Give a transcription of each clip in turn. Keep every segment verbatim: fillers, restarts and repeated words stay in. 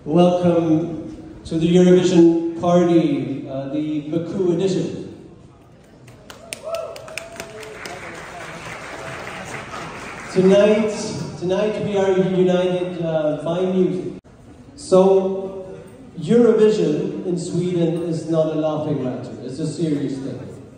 Welcome to the Eurovision party, uh, the Baku edition. Tonight, tonight we are united uh, by music. So, Eurovision in Sweden is not a laughing matter, it's a serious thing.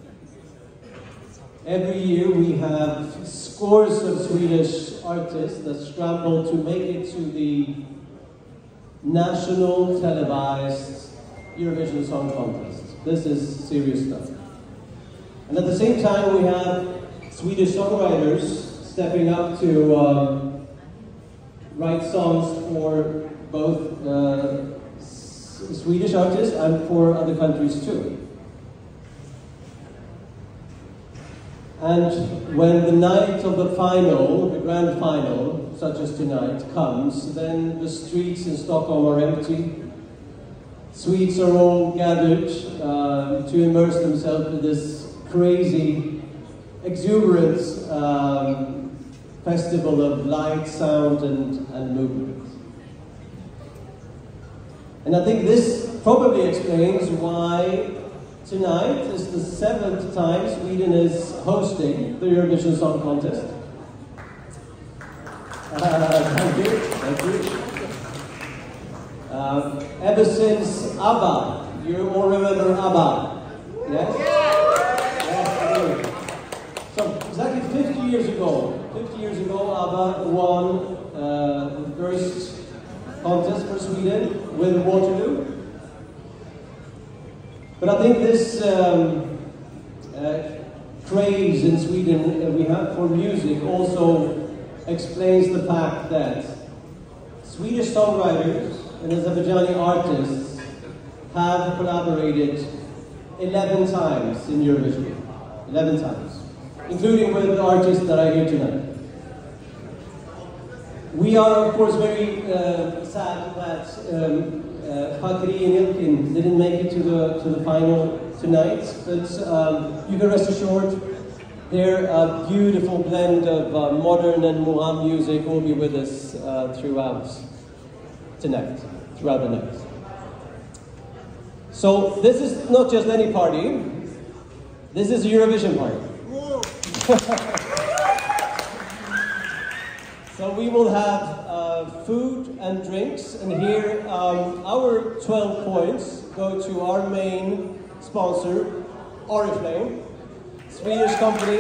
Every year we have scores of Swedish artists that scramble to make it to the national televised Eurovision Song Contest. This is serious stuff. And at the same time we have Swedish songwriters stepping up to um, write songs for both uh, Swedish artists and for other countries too. And when the night of the final, the grand final, such as tonight, comes, then the streets in Stockholm are empty. Swedes are all gathered uh, to immerse themselves in this crazy, exuberant um, festival of light, sound, and, and movement. And I think this probably explains why tonight is the seventh time Sweden is hosting the Eurovision Song Contest. Uh, thank you, thank you. Uh, ever since ABBA, you all remember ABBA? Yes? Yes, you do. So, exactly fifty years ago, fifty years ago, ABBA won uh, the first contest for Sweden with Waterloo. But I think this um, uh, craze in Sweden that we have for music also explains the fact that Swedish songwriters and Azerbaijani artists have collaborated eleven times in Eurovision. eleven times. Including with artists that are here tonight. We are, of course, very uh, sad that um, Uh, Fakri and Ilkin didn't make it to the to the final tonight, but um, you can rest assured their uh, beautiful blend of uh, modern and Mugham music will be with us uh, throughout tonight, throughout the night. So this is not just any party; this is a Eurovision party. So we will have uh, food and drinks, and here um, our twelve points go to our main sponsor, Oriflame, Swedish company,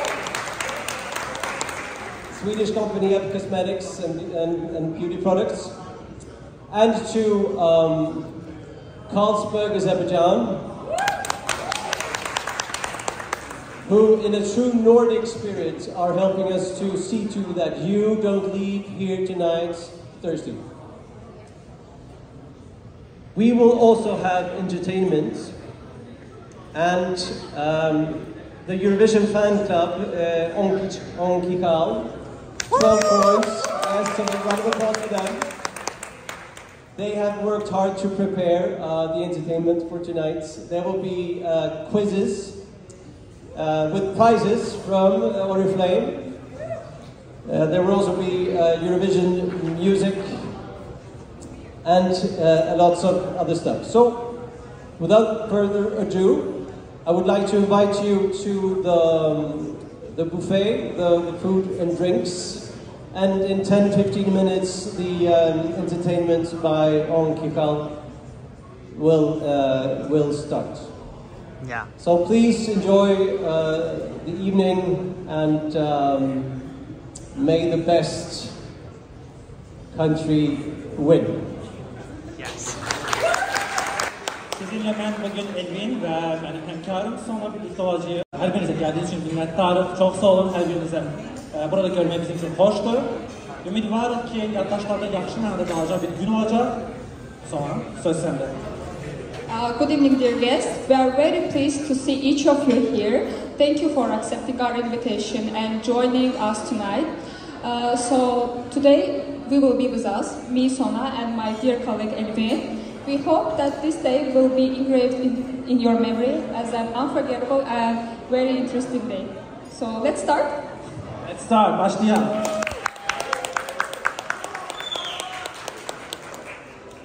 Swedish company of cosmetics and, and, and beauty products, and to um, Carlsberg, Azerbaijan, who in a true Nordic spirit are helping us to see to that you don't leave here tonight thirsty. We will also have entertainment, and um, the Eurovision fan club, uh, Onkikal, twelve points, as to the round of applause for them. They have worked hard to prepare uh, the entertainment for tonight. There will be uh, quizzes, Uh, with prizes from uh, Oriflame. Uh, there will also be uh, Eurovision music and uh, lots of other stuff. So, without further ado, I would like to invite you to the, um, the buffet, the, the food and drinks, and in ten to fifteen minutes the um, entertainment by Onkikal will, uh, will start. Yeah. So please enjoy uh, the evening, and um, may the best country win. Yes. Sizinle ben bugün Elvin ve benim hemkarım sonra birlikte olacağız. Her birinize geldiğiniz için minnettarım. Çok sağ olun her birinize. E, burada görmek bizim için hoştu. Ümid var ki yaklaşlarda yaxşı mənada qalacaq bir gün olacaq. Sonra söz sende. Uh, good evening, dear guests. We are very pleased to see each of you here. Thank you for accepting our invitation and joining us tonight. Uh, so today we will be with us, me, Sona, and my dear colleague Elvin. We hope that this day will be engraved in, in your memory as an unforgettable and very interesting day. So let's start. Let's start. Başlayalım.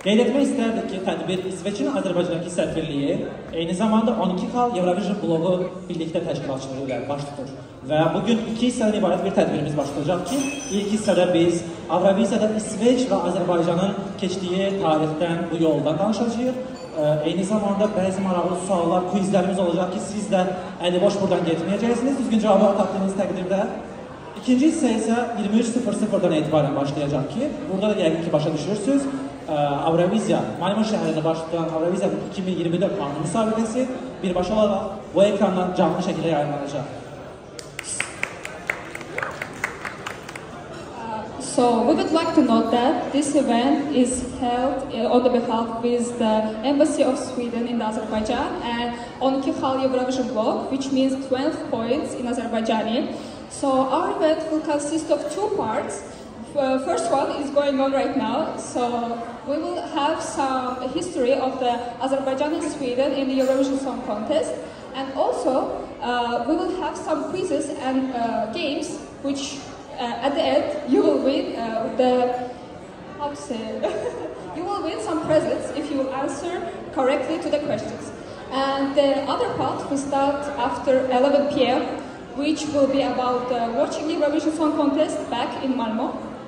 Qeyd etmək istərdik ki, tədbir İsveçin Azərbaycandakı səfirliyi eyni zamanda on iki Kal Eurovision bloğu birlikdə təşkilatçılığı ilə baş tutur. Və bugün iki hissədən ibarət bir tədbirimiz başlayacaq ki, ilk hissədə biz Avroviziyada İsveç və Azərbaycanın keçdiyi tarixdən, bu yoldan danışacağıq. Eyni zamanda bəzi maraqlı suallar, quizlərimiz olacaq ki, siz də əli boş buradan getməyəcəksiniz, düzgün cavabları tapdığınız təqdirdə. İkinci hissə isə iyirmi üç sıfır sıfırdan etibarən başlayacaq ki, burada da yəqin ki, başa düşürsünüz. Avroviziya, Malmö şəhərində baş tutan Avroviziya iki min iyirmi dörd mahnı müsabiqəsi birbaşa olaraq bu ekrandan canlı şəkildə yayınlanacaq. So we would like to note that this event is held on the behalf with the Embassy of Sweden in Azerbaijan and on iki Kal Eurovision block, which means twelve points in Azerbaijani. So our event will consist of two parts. Uh, first one is going on right now, so we will have some history of the Azerbaijan and Sweden in the Eurovision Song Contest, and also uh, we will have some quizzes and uh, games, which uh, at the end you will win uh, the, how to say, you will win some presents if you answer correctly to the questions. And the other part will start after eleven p m, which will be about uh, watching the Eurovision Song Contest back in Malmö.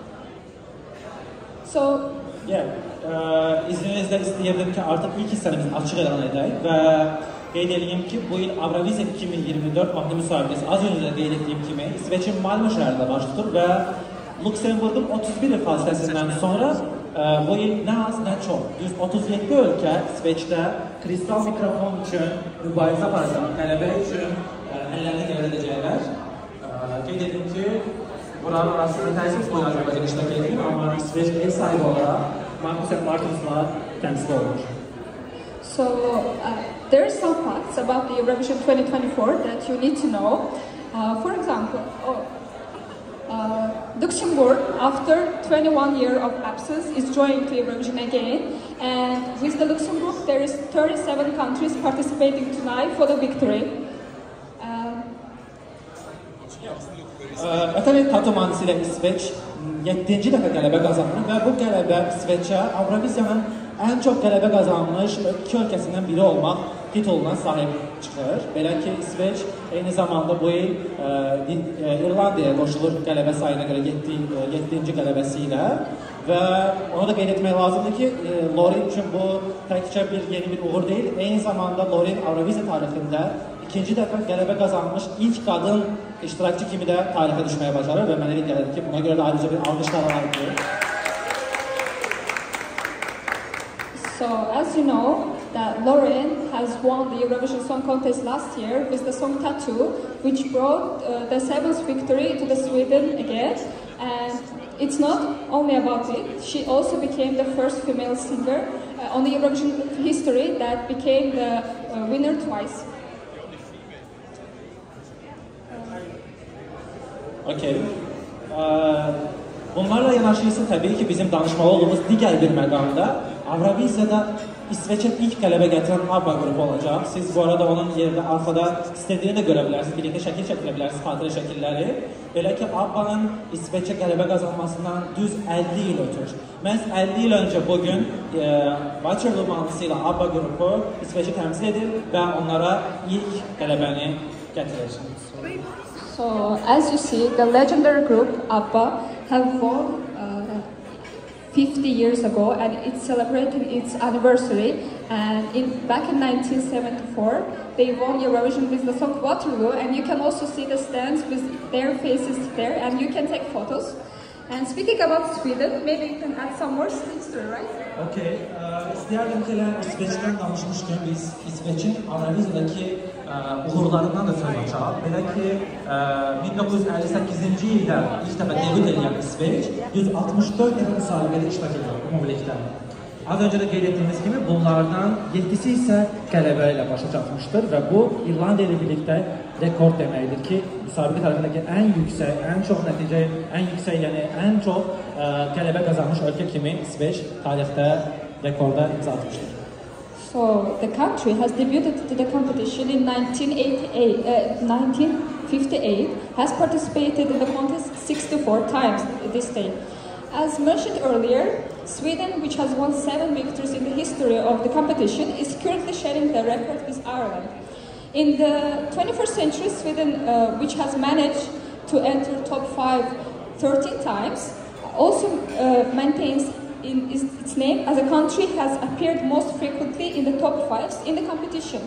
So, yeah, uh, izninizlə istəyirdim ki, artıq ilk hissəmizi açıq elan edək və qeyd edeyim ki, bu il Avroviziya iki min iyirmi dörd mahnı müsabiqəsi az öncə də qeyd etdiyim kimi İsveçin Malmö şəhərində baş tutur və Lüksemburqun otuz bir il fasiləsindən sonra uh, bu il nə az, nə çox, düz otuz yeddi ölkə İsveçdə kristal mikrofon üçün mübarizə aparacaq, qələbə üçün uh, əllərini qeyd edəcəklər. Uh, qeyd edim ki, buranın arasında təəssüf boyu Azərbaycan iştirak edir, amma İsveç ev sahibi olaraq Markus Martins'la təmsil olunur. So, uh, there are some facts about the Eurovision twenty twenty-four that you need to know. Uh, for example, oh, uh, Luxembourg, after twenty-one years of absence, is joining to Eurovision again. And with the Luxembourg, there is thirty-seven countries participating tonight for the victory. Ötən il Tatu mahnısı ilə İsveç yeddinci dəfə qələbə qazanır və bu qələbə İsveçə Avroviziyanın ən çox qələbə qazanmış iki ölkəsindən biri olmaq tituluna sahib çıxır. Belə ki, İsveç eyni zamanda bu il İrlandiyaya qoşulur qələbə sayına görə yeddinci qələbəsi ilə və onu da qeyd etmək lazımdır ki, Lorin üçün bu təkcə bir yeni bir uğur deyil, eyni zamanda Lorin Avroviziya tarixində ikinci dəfə qələbə qazanmış ilk qadın iştirakçı kimi də tarixə düşməyə başarır və mənə elə gəlir ki, buna görə də ayrıca bir alqışlar alaydır. So, as you know, that Loreen has won the Eurovision Song Contest last year with the song Tattoo, which brought uh, the seventh victory to the Sweden again. And it's not only about it, she also became the first female singer uh, on the Eurovision history that became the uh, winner twice. Okay. Bunlarla yanaşı isə təbii ki, bizim danışmalı olduğumuz digər bir məqamda Avroviziyada İsveçə ilk qələbə gətirən ABBA qrupu olacaq. Siz bu arada onun yerində arxada istədiyini də görə bilərsiniz, birlikdə şəkil çəkilə bilərsiniz, xatirə şəkilləri. Belə ki, ABBA-nın İsveçə qələbə qazanmasından düz əlli il ötür. Məhz əlli il öncə bugün e, Waterloo mahnısı ilə ABBA qrupu İsveçi təmsil edir və onlara ilk qələbəni gətirir. So, as you see, the legendary group ABBA have won uh, fifty years ago, and it's celebrating its anniversary. And in, back in nineteen seventy-four, they won Eurovision with the song Waterloo, and you can also see the stands with their faces there, and you can take photos. And speaking about Sweden, maybe you can add some more history, right? Okay, uh, istəyərdim ki, İsveçdən danışmışkən biz İsveçin Avroviziyadakı uğurlarından da söz açaq. Belə ki, min doqquz yüz əlli səkkizinci ildə ilk dəfə debüt edən İsveç yüz altmış dörd dəfə müsabiqədə iştirak edir ümumilikdə. Az öncə də qeyd etdiyimiz kimi, bunlardan yeddisi isə qələbə ilə başa çatmışdır və bu, İrlandiya ilə birlikdə rekord deməkdir ki, müsabiqə tarixindəki ən yüksək, ən çox nəticə, ən yüksək, yəni ən çox qələbə qazanmış ölkə kimi İsveç tarixdə rekorda imza atmışdır. So, the country has debuted to the competition in nineteen eighty-eight, uh, nineteen fifty-eight, has participated in the contest sixty-four times this day. As mentioned earlier, Sweden, which has won seven victories in the history of the competition, is currently sharing the record with Ireland. In the twenty-first century, Sweden, uh, which has managed to enter top five thirteen times, also uh, maintains in its name as a country has appeared most frequently in the top fives in the competition.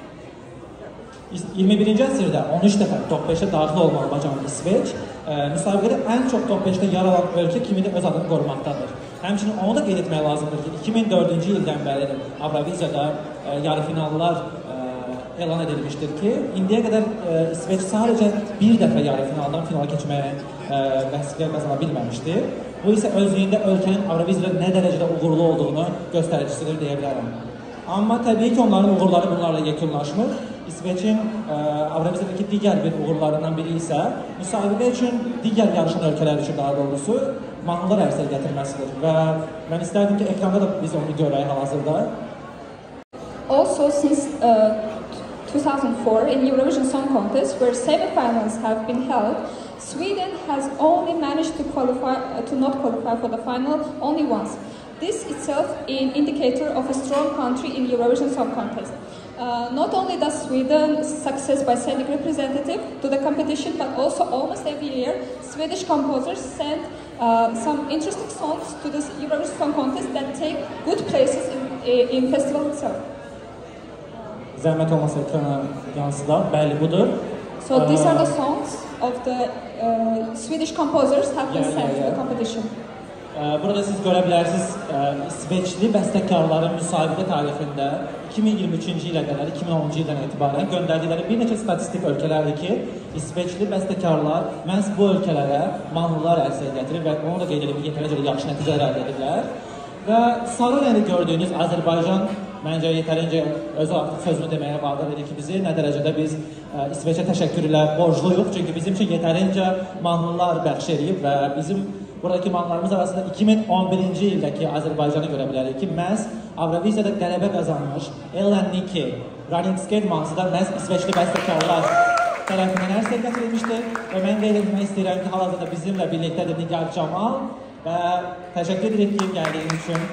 iyirmi birinci əsrdə on üç dəfə top beşə daxil olmağı bacaran İsveç, e, müsabiqədə ən çox top beşdə yer alan ölkə kimi də öz adını qorumaqdadır. Həmçinin onu da qeyd etmək lazımdır ki, iki min dördüncü ildən bəri Avroviziyada e, yarı finallar e, elan edilmişdir ki, indiyə qədər e, İsveç sadəcə bir dəfə yarı finaldan finala keçməyə e, vəsiqə qazana bilməmişdir. Bu isə özlüyündə ölkənin Avroviziyada nə dərəcədə uğurlu olduğunu göstəricisidir deyə bilərəm. Amma təbii ki, onların uğurları bunlarla yekunlaşmır. İsveçin e, Avroviziyadakı digər bir uğurlarından biri isə müsabiqə üçün digər yarışan ölkələr üçün daha doğrusu mahnılar ərsəyə gətirməsidir və mən istərdim ki, ekranda da biz onu görək hal-hazırda. Also, since uh, two thousand four in Eurovision Song Contest, where semi-finals have been held, Sweden has only managed to qualify uh, to not qualify for the final only once. This itself is an indicator of a strong country in Eurovision Song Contest. Uh, not only does Sweden success by sending representative to the competition, but also almost every year Swedish composers send uh, some interesting songs to this Eurovision Song Contest that take good places in, in festival itself. Zəhmət olmasa ekrana yansıda, bəli budur. So these are the songs of the uh, Swedish composers have been yeah, sent yeah, yeah. to the competition. Burada siz görə bilərsiniz, İsveçli bəstəkarların müsabiqə tarixində iki min iyirmi üçüncü ilə qədər, iki min onuncu ildən etibarən göndərdikləri bir neçə statistik ölkələrdir ki, İsveçli bəstəkarlar məhz bu ölkələrə mahnılar ərsəyə gətirir və onu da qeyd edib ki, yetərəcə yaxşı nəticələr əldə edirlər. Və sarı rəngdə gördüyünüz Azərbaycan məncə yetərincə özü artıq sözünü deməyə vadar edir ki, bizi nə dərəcədə biz ə, İsveçə təşəkkürlə borcluyuq, çünki bizim üçün yetərincə mahnılar bəxş edib və bizim buradakı mahnılarımız arasında iki min on birinci ildəki Azərbaycanı görə bilərik ki, məhz Avroviziyada qələbə qazanmış Ellen Niki, Running Skate mahnısı da məhz İsveçli bəstəkarlar tərəfindən ərsəyə gətirilmişdir və mən qeyd etmək istəyirəm ki, hal-hazırda bizimlə birlikdədir Nigar Camal və təşəkkür edirik ki, gəldiyiniz üçün.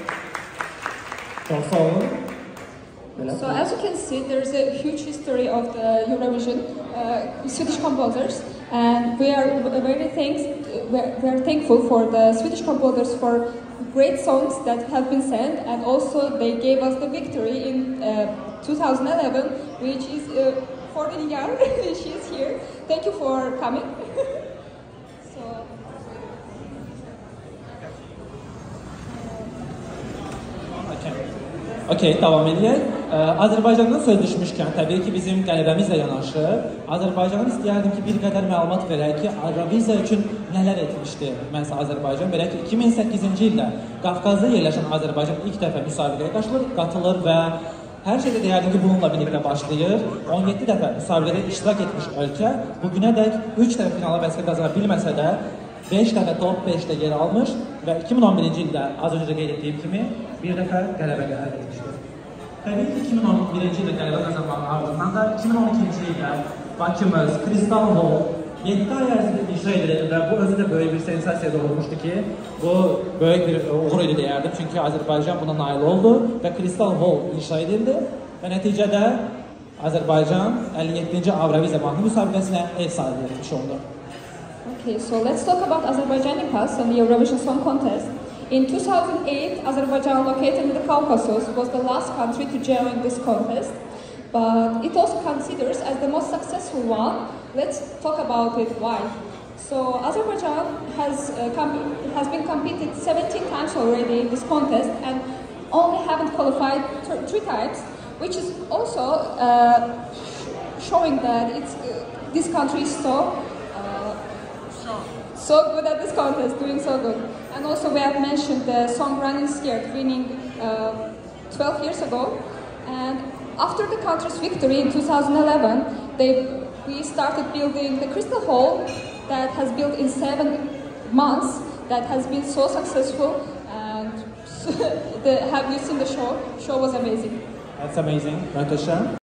Çox sağ olun. So as you can see, there is a huge history of the Eurovision uh, Swedish composers, and we are very thanks, we are thankful for the Swedish composers for great songs that have been sent, and also they gave us the victory in uh, two thousand eleven, which is uh, for Nigar. She is here. Thank you for coming. So. Okey, davam edək. Azərbaycandan söz düşmüşkən, təbii ki, bizim qələbəmizlə yanaşı, Azərbaycandan istəyərdim ki, bir qədər məlumat verək ki, Avroviziya üçün nələr etmişdi məhz Azərbaycan. Belək ki, iki min səkkizinci ildə Qafqazda yerləşən Azərbaycan ilk dəfə müsabiqəyə qaşılır, qatılır və hər şeydə deyərdim ki, bununla birlikdə başlayır. on yeddi dəfə müsabiqədə iştirak etmiş ölkə, bugünədək üç dəfə finala vəsiqə qazana bilməsə də, beş dəfə top beşdə yer almış və iki min on birinci ildə az öncə qeyd etdiyim kimi bir dəfə qələbə əldə etmişdir. Təbii ki, iki min on birinci ildə qələbə qazanmanın ardından da iki min on ikinci ildə Bakımız, Crystal Hall yeddi ay ərzində icra edildi və bu özü də böyük bir sensasiya doğurmuşdu ki, bu böyük bir uğur idi deyərdim, çünki Azərbaycan buna nail oldu və Crystal Hall inşa edildi və nəticədə Azərbaycan əlli yeddinci Avroviziya mahnı müsabiqəsinə ev sahibi etmiş oldu. Okay, so let's talk about Azerbaijani past and the Eurovision Song Contest. In two thousand eight, Azerbaijan, located in the Caucasus, was the last country to join this contest, but it also considers as the most successful one. Let's talk about it. Why? So Azerbaijan has uh, has been competed seventeen times already in this contest and only haven't qualified th three times, which is also uh, showing that it's uh, this country is so. So good at this contest, doing so good. And also we have mentioned the song Running Scared, winning uh, twelve years ago. And after the country's victory in two thousand eleven, they, we started building the Crystal Hall that has built in seven months, that has been so successful. And the, have you seen the show? Show was amazing. That's amazing. Natasha?